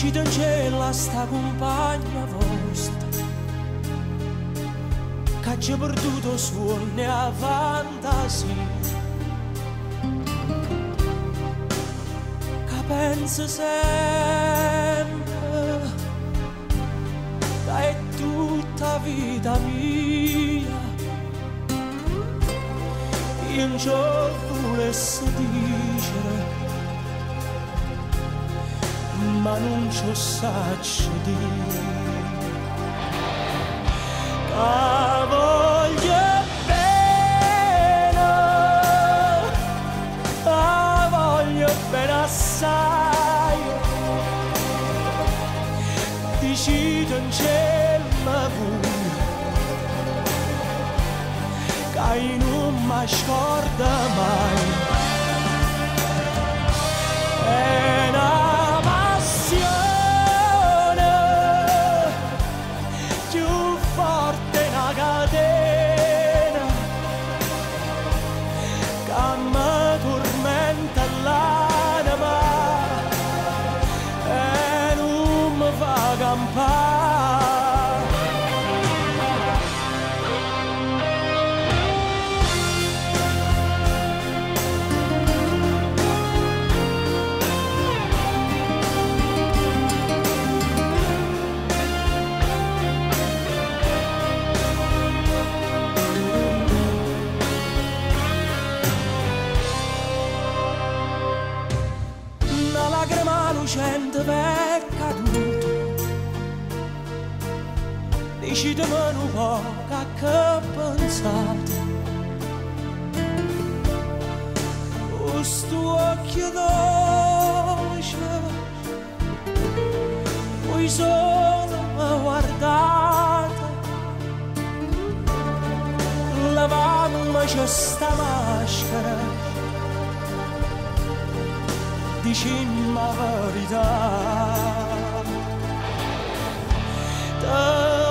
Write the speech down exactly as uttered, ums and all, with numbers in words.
Dici in cielo a sta compagna vostra che ci ha perduto suoni a fantasia, che pensa sempre che è tutta vita mia. Io non ci volessi dire, ma non ci saccio dire che voglio bene, che voglio bene assai. Decido in cielo pure che non mi scorda mai. È una lucente è caduto, decidimi un po' che pensate. Questo occhio dolce, poi solo mi guardate, lavammoci sta maschera, dicimmi la verità.